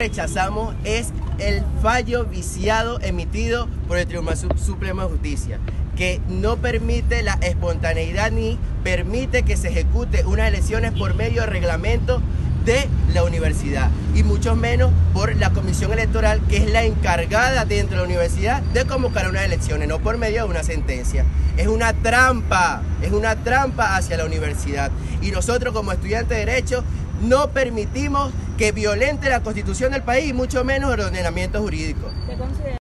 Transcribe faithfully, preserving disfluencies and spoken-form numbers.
rechazamos es el fallo viciado emitido por el Tribunal Supremo de Justicia, que no permite la espontaneidad ni permite que se ejecute unas elecciones por medio de reglamento de la universidad, y mucho menos por la comisión electoral, que es la encargada dentro de la universidad de convocar unas elecciones, no por medio de una sentencia. Es una trampa, es una trampa hacia la universidad, y nosotros como estudiantes de Derecho no permitimos que violente la Constitución del país, y mucho menos el ordenamiento jurídico.